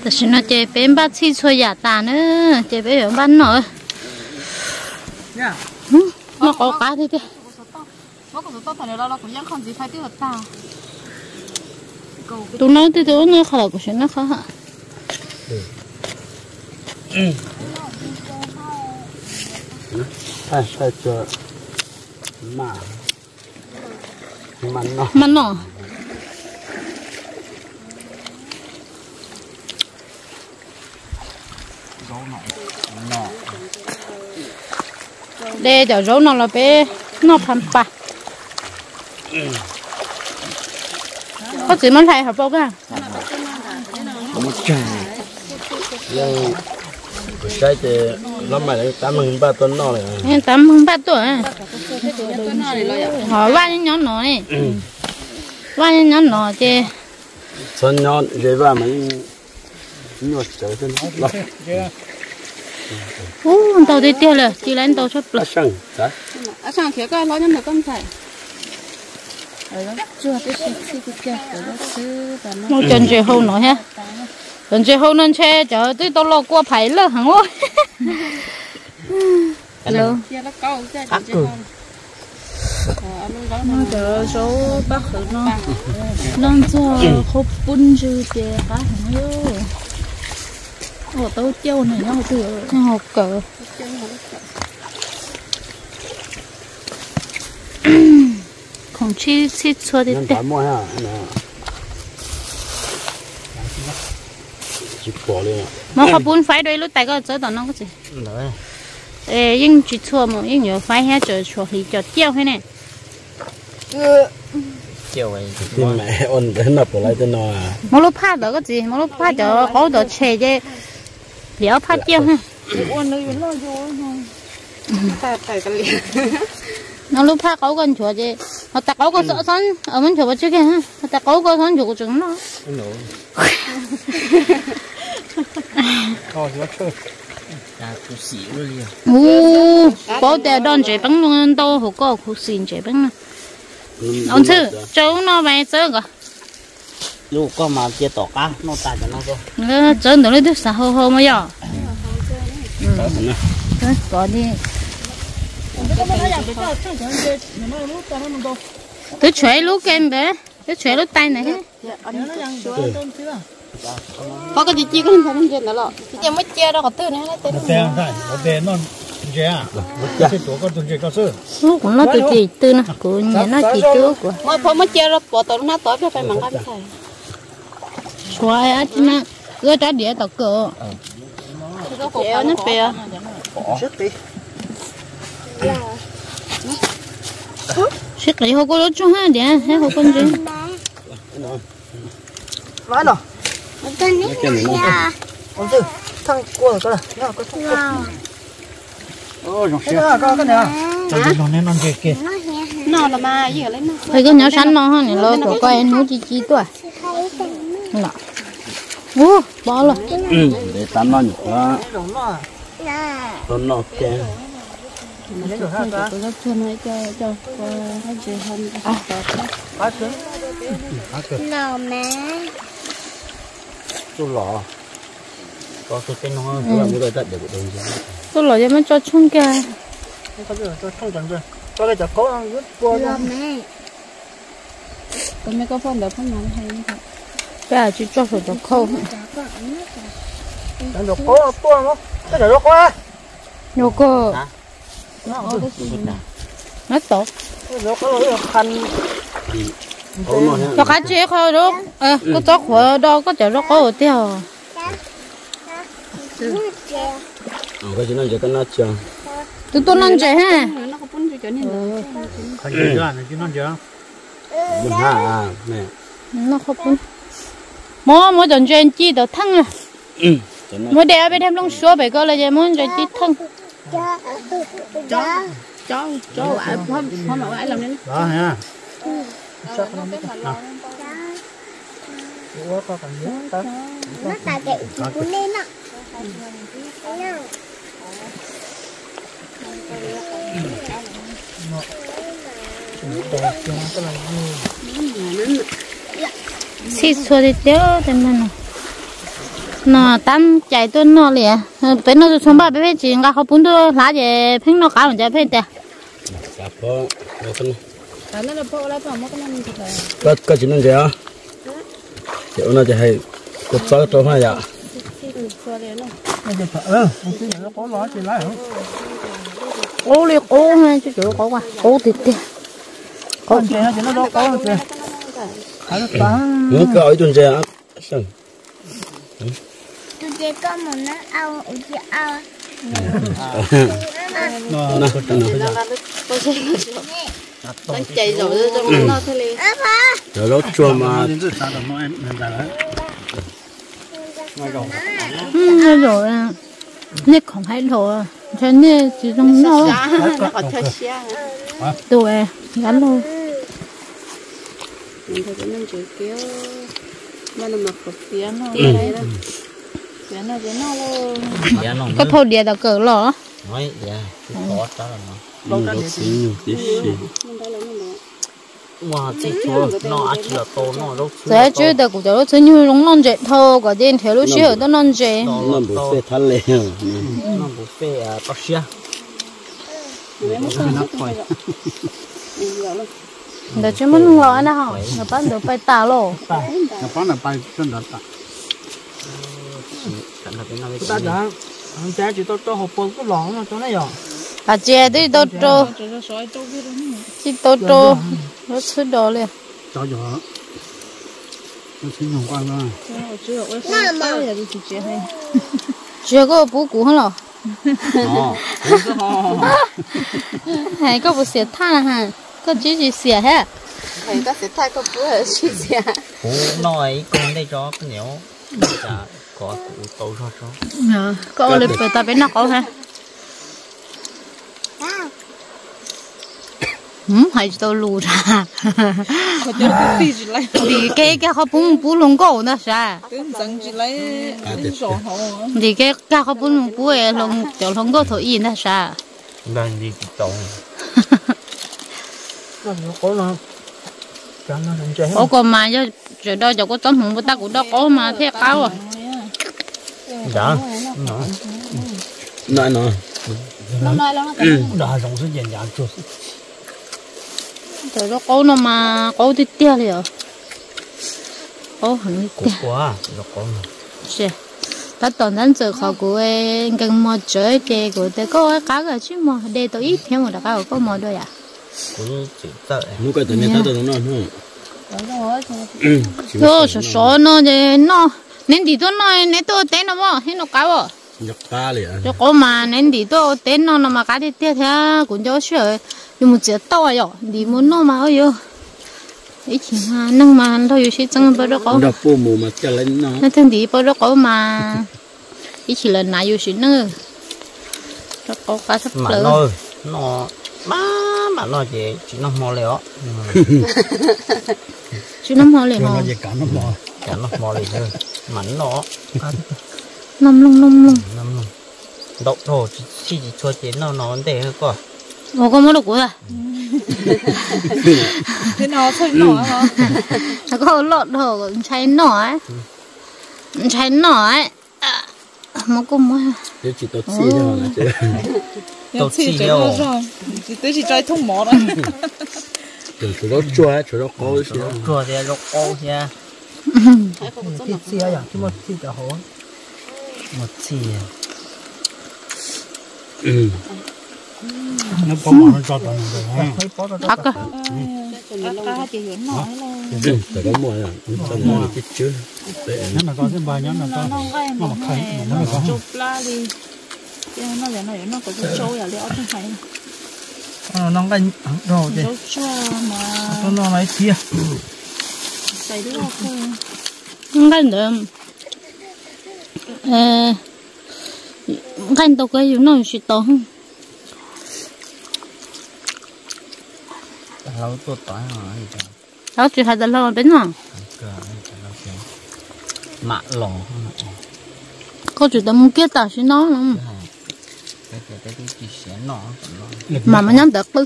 แต่ฉันน่ะเจ็บเป็นบ้าที่ช่วยยาตาเนอะเจ็บไปอยู่บ้านหน่อยมาขอcá đi đi tụi nó thì tụi nó khờ củaฉันนะค่ะใช่เจอมามันเนาะมันเนาะเดี๋ยวเราเราไปนอกพันปะcó chỉ món thầy học bao cả một chả nhưng cái thì lắm mà đấy 83 tuần nọ này 83 tuổi họ va những nhóm nọ này va những nhóm nọ chứ xuân nhon dễ va mấy nhột trở trên hết rồi tàu đi tiêu rồi chỉ lấy tàu sắp là sang đấy sang khía coi lo nhân được con thầy một chân chơi hôn nữa ha chân chơi hôn nên chơi chờ tới tao lo qua phải lơ hẳn ôi hello nó chờ số bác khử nó cho khóc bún chứ chè cá hẳn yêu ồ tao trâu này nó học cờ không chi xua đi tê mà họ bún phải đôi lúc tại có chỗ đó nó có gì ê nhưng chỉ xua mà nhưng nhiều phải hết chờ chuột thì chờ tiêu thế này tiêu ấy thì mẹ ôn cái nắp của lại cho nó à mà lúc phát đó có gì mà lúc phát cho có đồ chè chứ liệu phát tiêu ha ôn nó vô ta tại cái liền nó lúc phát cấu con chuột chứ họ ta cấu con sợ sắn ở bên chuột trước kia ha họ ta cấu con sắn chuột của chúng nó thôi nó chơi bố để đòn chế bánh luôn đâu hồ có khu xin chế bánh ông sư cháu nó về chơi cả lúc có mà chia tỏ cá nó tài cho nó cơ chơi nữa đấy sao hô hô mới giờ có đi tôi chơi lúc kem bé tôi chơi lúc tay này có cái gì chia cái hình trên đó lọ chỉ mới chia đâu có tư này nó tên nó dễ à cái chỗ con tuần dễ cao sư lúc cũng nó từ chỉ tư nó của nhà nó chỉ trước của mới thôi mới chia ra bỏ tao nó tối phải mang cái thầy xoay á chứ nó gỡ trái đĩa tao cỡ chia nó bè xích lại hồ cô lúa cho ha đĩa hay hồ con gì nói rồi cái này nó ông sư thằng cua rồi nó có thằng ôi nó cái này nó nên ăn kia nó là mà gì lấy nó thấy cái nhỏ xanh nó ha này lôi của coi nó chi tuổi nọ bỏ rồi để tắm nó nhục quá nó kén tôi rất thương ấy cho hai chị hơn nào mẹ chú lọ có cái nó làm cái đất để được tôi lò cho cho chung kia có được cho chung chẳng rồi có cái chả có ăn rất qua mẹ tôi mới có phân được phân nào hay không bây giờ chỉ cho phải cho khâu ăn được có tua không cái chả được quá nhiều cơ nó tốt nó có cái khăn cho cá chế khâu đó có chó khỏe đâu có chả nó có ở tiêu cái gì nó chỉ cần nó chờ tụi tôi ăn chế ha nó có bún cho nên cái gì đó này chứ nó chờ mình ha mẹ nó không bún mỗi tuần chơi chi đồ thăng à mỗi đêm bên em long số bảy cái là chơi muốn chơi chi thăng cho ai không mà ai làm nên đó ha nó tại cái cũng nên ạ xịt xua đi tiêu thì mình nó tan chạy tôi nó liền bên nó xuống ba bên chỉ ngã họ bún tôi lá gì phèn nó cá mình chạy phèn tè dạ po cái cái này là po lá thằng mất cái này thì cái chuyện gì á chỗ nó chỉ hay cột sỏi trâu hay dạ cố đi cố ha chứ chỗ cố qua cố thịt tè cố những cái ở trên xe sừng tôi chơi con mà nó ao chị ao nó chạy rồi trong nó thế liền rồi nó chua mà rồi nè không hay rồi cho nên chỉ trong nó nó còn chơi xe tuổi gắn luôn mình thấy mình chửi kéo mà nó mặc quần phía nó đây đó phía nó luôn có thầu địa đã cỡ lỏ nói dạ khó đó là nó nhiều tí mà chỉ chua nó ăn chỉ là to nó đâu thế chứ được cũng cho nó như nó non dệt thô quả trên theo lúc xưa nó non dệt nó bổ phê thắt lệ nó bổ phê tao xia để cho mình lo anh hả nó bán được bay tà luôn nó bán là bay chân đất ta đã cha chỉ tôi học bốn cái lon mà cho nó rồi à chị đi đâu trâu chị đâu trâu nó吃đồ liền cho gió nó xin dùng qua mà chưa có bố cũ hết rồi hay có bố xịt than hả có chỉ xịt hết thầy ta sẽ thay có bữa ở chi xe bố nói con đây cho cái nếu có cụ tàu cho có lịch về ta bên nó có ha hay tôi lù ra thì cái họ bún lông cổ nó sao thì cái họ bún lông lông cổ thổi in nó sao đang đi tàu có còn mà cho rồi đó cho có tấm hùng của ta cũng đó có mà thế cao à dạ nói đã dùng sức nhẹ nhàng chút rồi đó có nó mà có tí tia liền có hẳn của quá nó có sẽ ta toàn thân giờ họ của gần một trời kề của ta có cá cái chứ mà để tôi ít thêm một đặc cá có một đôi à cũng chỉ tệ lúc cái tụi này tao tụi nó thôi số nó thì nó nên thì tôi nói nên tôi tên nó mà hết nó cá à nhập cá liền cho có mà nên thì tôi tên nó mà cá thì tiếc thế cũng cho sure nhưng mà chỉ to rồi đi muốn nó mà ơi ấy chỉ mà năng mà thôi sẽ chẳng bao giờ có đậpปูmù mà cho lên nó thường thì bao giờ có mà ấy chỉ là nãy sẽ nữa cho có cá sắp lỡ nó mà nó chỉ nó mò lẹo chứ nó mò liền nó chỉ cả nó mò liền thôi mảnh nó nằm lông đậu thôi chỉ cho chuyện nó để thôi coi ồ có món đồ của à thế nó thôi nọ hả có lọt hồ cháy nỏ ấy mà cũng mà chỉ tốt xí thôi là chứ tốt xí đâu chỉ chơi thông mỏ đấy chủ nó chua nó có xí chua thì nó có xí thịt xí à chứ mà thịt cả hổ một xí nó có món nó cho tao rồi ác à cá chỉ hiểu nổi rồi có mùa là tao mùa chết chưa nếu mà có thêm vài nhóm là tao nó mà khai nó có chụp la đi nó có chút trâu à liệu không phải nó cái rồi chứ chua mà nó lấy chia xài được không không cần được cần tao cái nó sẽ to hơn lâu tôi tỏi rồi đó chỉ phải là bên nào mạ lò có chuyện tao muốn kia tao sẽ nói không cái chỉ xé nọ mà nhắn được bự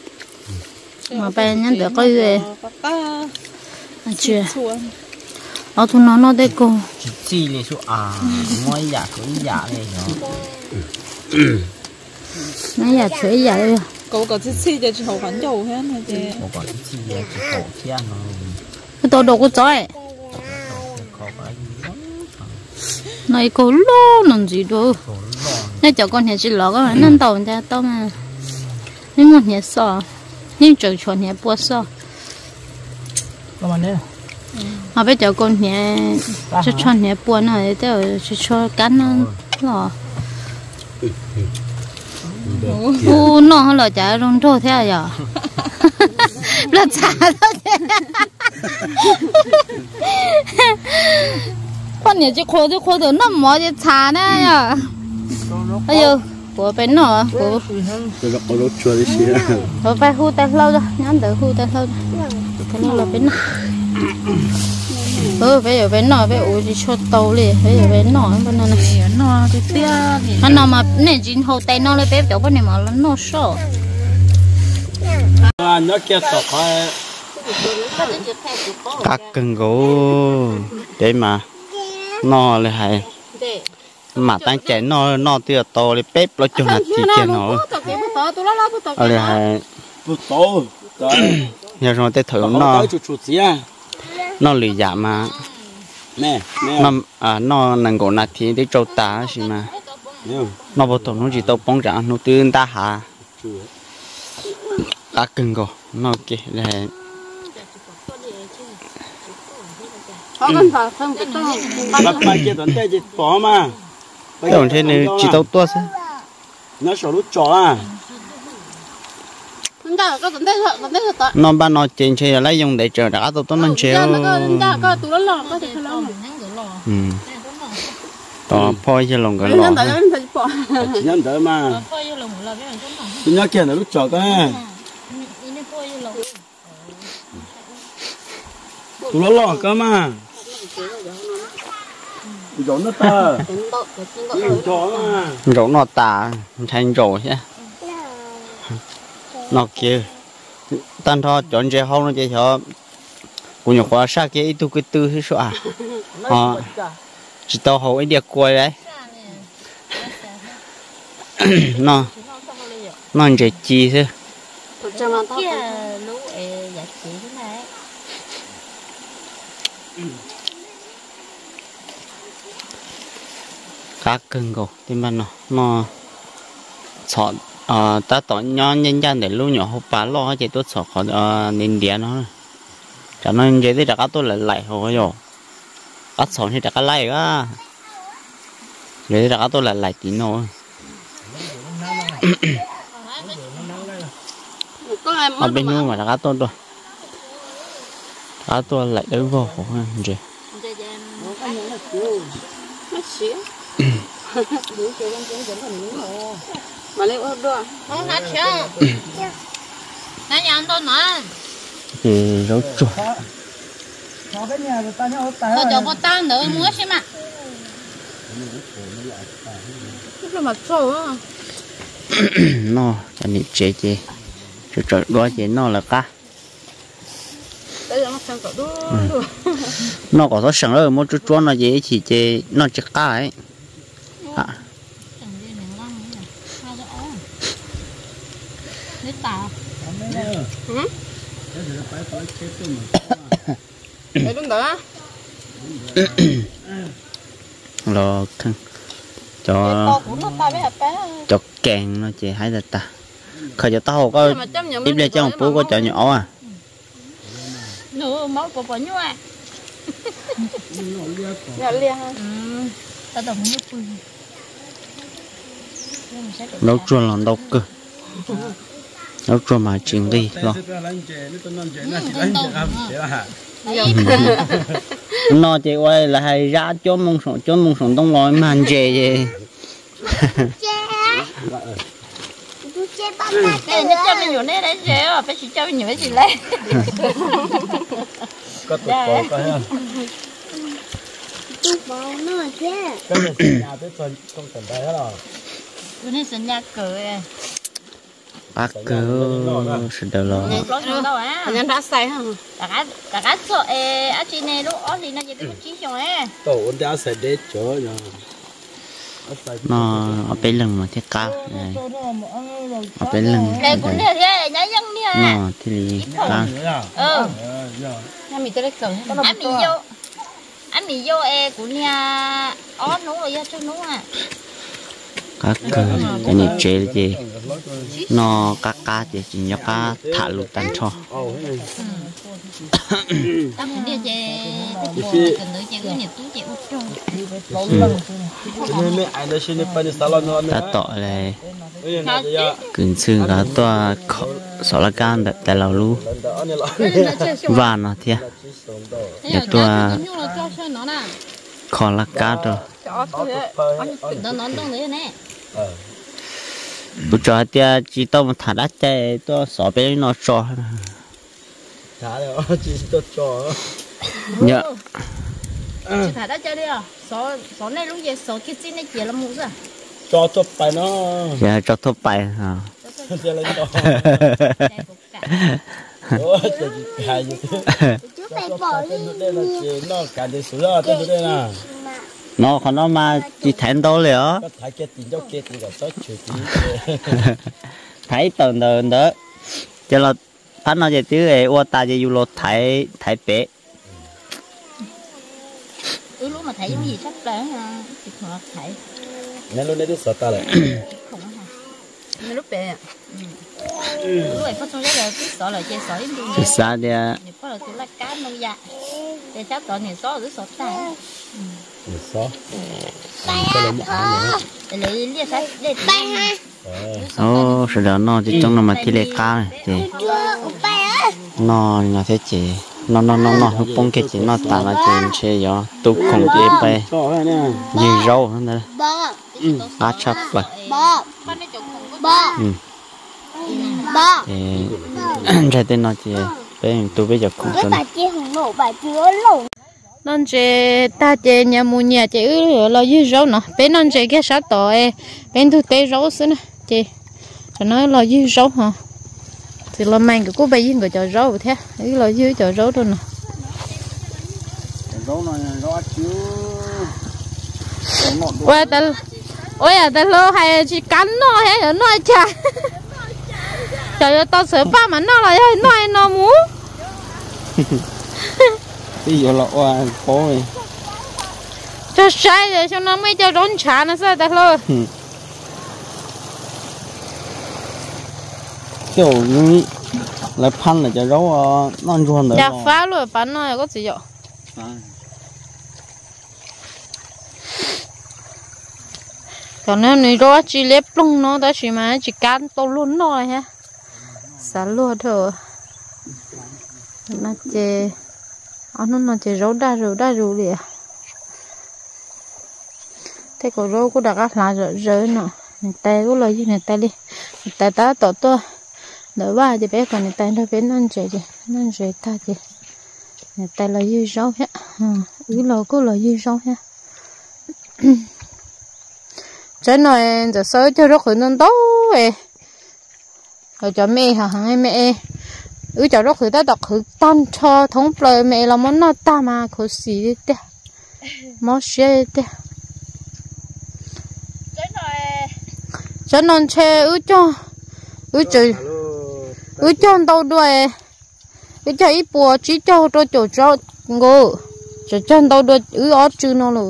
mà bên nhắn được cái gì chưa ở thu nó đây cô chi này số mỗi giả số giả này nó giả chuối giả đây cậu có chi để cho khoản dầu hết này chứ một quả chi để cho cổ thiên nó cái tổ đồ của chói này cô lô làm gì đâu nếu cho con nhà chỉ lọ cái này năn tàu ra tao mà nếu một nhà sò nếu chọn chọn nhà bua sò các bạn đấy họ bây giờ con nhà cho chọn nhà bua này tao cho cắn nó lọ nó là chả rong trâu thế à là chả thôi con nhà chỉ khô được nó mỏ chỉ chả nè à bây giờ của bên nó của nó chua đi xí của phải hú tay lâu rồi nhắn tới hú tay lâu cái này là bên bây giờ bên nó bây giờ chỉ cho tàu liền bây giờ bên nó bên này nó thì tia anh nào mà này chín hậu tay nó lấy bếp chỗ bên này mà nó sọ nó kia tọt phải các cần gỗ để mà nó là hay mà tăng trẻ nó tiêu to lấy bếp nó cho hạt thì kia nó là hay giờ rồi tới thử nó lì dạ mà nó nâng cổ nát thì để trâu tá gì mà nó bắt đầu nó chỉ tao bóng rạng nó tương ta hà các cần gỗ nó kia là bắt bài kia tuần tây chỉ bỏ mà tuần thế này chỉ tao tua sao nó sợ lúc chó à nó ban nó trên chơi lấy dùng để chờ đã tao nó chéo tao phơi cho lòng cái lọ chỉ nhận đỡ mà chỉ nhớ kia là lúc chó cái tụi nó lọ cơ mà rổ nó tờ rổ nó tà thành rổ chứ nó kia tan thọ chọn chơi không nó chơi cho của nhà khoa sát cái ít cái tư hay sao à chỉ tao hậu ấy đẹp quay đấy nó chơi chi thế các cưng gỗ thì mà nó chọn ta tỏ nhon nhân dân để lúc nhỏ hộp bá lo chỉ tốt sọ nên đĩa nó cho nên vậy thì đã tôi lại hồi rồi cắt sọn thì đã lại á vậy thì đã tôi lại tí nữa ở bênนู้นmà đã tôi rồi đã tôi lại đối vô của gì mà lấy ô đua không hạt chưa nãy giờ anh tôi nói thì rau chuột tôi cho bột tan nữa mua xem ạ lúc mà trâu á nó cho nít chế rồi đó chế nó là cá nó có sẵn rồi một chút nó dễ chỉ chế nó chỉ cá ấy lo khăn cho kèn nó chỉ hay là ta khởi cho tao có ít lên cho bố có chợ nhỏ à nữa máu của bỏ nhua nhỏ liền ta đồng nước nấu chua lòng đâu cơ nấu chua mà chỉnh đi lo nó chỉ quay là hay ra chốn mông sòng đông lòi mà ăn chè gì cái nó cho mình nhiều nét đấy chứ phải chỉ cho mình nhiều cái gì lấy có tụt có ha cái này nhà tới phần không cần đây hết rồi tôi nên sinh nhà cười bác cứ sẽ được lo nhân đã say hả cả cái chỗ ở trên này lúc ở thì nó chỉ được chín chồng ấy tổ ôn đã sẽ để chỗ rồi nó ở bên lưng mà thiết cao này ở bên lưng đây cũng thế thế nhá dân đi nó thì cao nhà mình tới đây cầm anh mình vô của nhà ó nú rồi cho nú à các cái này chế gì nó cá gì chỉ nhóc cá thả lụt tan cho tao cũng đi chơi cần nữa chơi cái nhiệt tú chơi út trâu ta tỏi này cứng xương cả toa sọ lá gan tại lầu lu và nó thiệt để toa khó lá cá rồi bữa trưa tia chỉ tao một thả đá chơi tôi sọ bé nó cho thả rồi chỉ tôi cho nhớ chỉ thả đá chơi đi à sọ này lúc gì sọ kia chín này chỉ là mũ rồi cho tôi bài nó giờ cho tôi bài hả cho lên đó chú phải bỏ đi nó cả để sửa ra tôi đây nè nó còn nó mà chỉ thèn đâu liền thấy cái tiền đâu kia thì có số chuyện thấy tờ đó cho là phát nó về tiếng ấy qua ta về du lịch thấy bé lúc mà thấy giống gì sắp tới thì họ thấy nên lúc đấy tôi sợ ta lại không hả nên lúc bé lúc này phát xong rất là biết sợ là chơi sợ đến luôn thì sao đi có là tôi là cá nông dạ để cháu tao này sợ rất sợ tay sợ để lấy lia sát để bay ha ô sau đó nó chỉ trong nó mà thi lệ cá này thì nó thế chị nó hút bông cái chị nó tạt là chuyện chơi gió tụ không dễ bay như rau nữa cá chắp vậy thì ra tên nó chị tôi bây giờ cũng cần non chế ta chế nhà mua nhà chế là dư rau nó bên non chế cái sát tỏi bên thu tê rau xí nè chế cho nó là dư rau hả thì là mang cái cô bây giờ cho rau thế cái là dư cho rau thôi nè rau này rau chứ ôi ta lo hay chỉ cắn nó hay nó chả trời tao sợ ba mà nó là nó muốn bây giờ là oan khó rồi cho sai rồi cho nó mới cho rốn chả nó sao ta lo kiểu như là pan là cho rau non ruộng đấy đã phá rồi bán nó có gì vậy còn nếu này rau chỉ lép lông nó đó chỉ mà chỉ cán to luôn nó ha xả luôn thôi nó chê nó chê rau đa rau liền thế còn rau cũng đã cắt lá rồi nữa người ta cũng lấy gì người ta đi người ta ta tổ to đỡ ba thì bé còn người ta nó bé non trẻ ta thì người ta lấy gì rau hết ý là cũng lấy gì rau hết trái này giờ sới cho rất là non tốt rồi cho mẹ hả hai mẹ cho rất là đọc khử tan cho thống lời mẹ là món nó ta mà khử xí đi món xí đi trái non che cho đâu đuôi cho ít bùa chỉ cho chỗ ngô cho đâu đuôi ở chứ nó luôn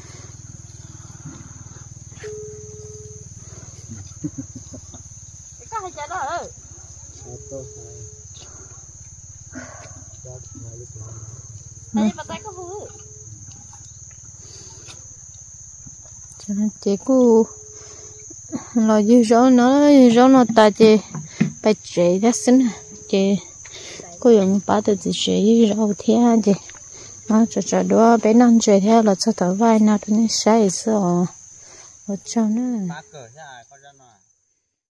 cho nên chị cô lo dư rau nó ta chị phải chế ra xin chị cô dùng ba từ chế dư rau thế chị nó cho đó bé non chế theo là cho tao vai nào thì nó sai sợ ở trong nữa